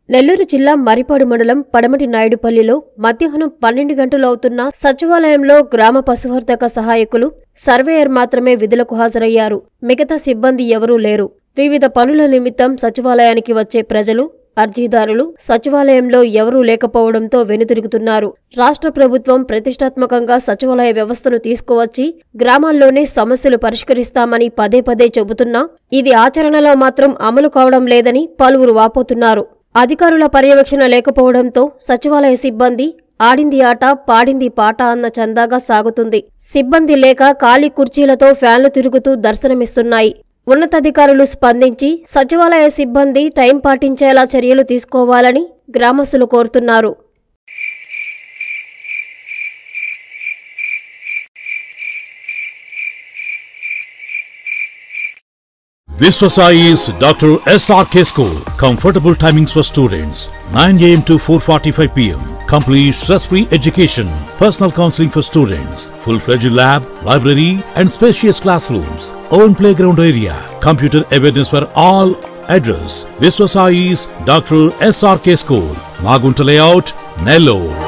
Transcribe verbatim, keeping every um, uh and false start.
నెల్లూరు జిల్లా మరిపాడు మండలం పడమటి నాయుడుపల్లిలో మధ్యాహ్నం పన్నెండు గంటలవుతున్న సచివాలయంలో గ్రామ పశువర్ధక సహాయకులు, సర్వేయర్ మాత్రమే విధులకు హాజరయ్యారు. మిగతా సిబ్బంది ఎవరూ లేరు. వివిధ పనుల నిమిత్తం సచివాలయానికి వచ్చే ప్రజలు, అర్జీదారులు సచివాలయంలో ఎవరూ లేకపోవడంతో వెనుతిరుగుతున్నారు. రాష్ట్ర ప్రభుత్వం ప్రతిష్టాత్మకంగా సచివాలయ వ్యవస్థను తీసుకువచ్చి గ్రామాల్లోనే సమస్యలు పరిష్కరిస్తామని పదే పదే చెబుతున్నా ఇది ఆచరణలో మాత్రం అమలు కావడం లేదని పలువురు వాపోతున్నారు. అధికారుల పర్యవేక్షణ లేకపోవడంతో సచివాలయ సిబ్బంది ఆడింది ఆట, పాడింది పాట అన్న చందాగా సాగుతుంది. సిబ్బంది లేక ఖాళీ కుర్చీలతో ఫ్యాన్లు తిరుగుతూ దర్శనమిస్తున్నాయి. ఉన్నతాధికారులు స్పందించి సచివాలయ సిబ్బంది టైం పాటించేలా చర్యలు తీసుకోవాలని గ్రామస్తులు కోరుతున్నారు. Viswasai's Doctor S R K School. Comfortable timings for students. nine a m to four forty-five p m Complete stress-free education. Personal counseling for students. Full-fledged lab, library and spacious classrooms. Own playground area. Computer awareness for all. Address: Viswasai's Doctor S R K School. Magunta Layout, Nellore.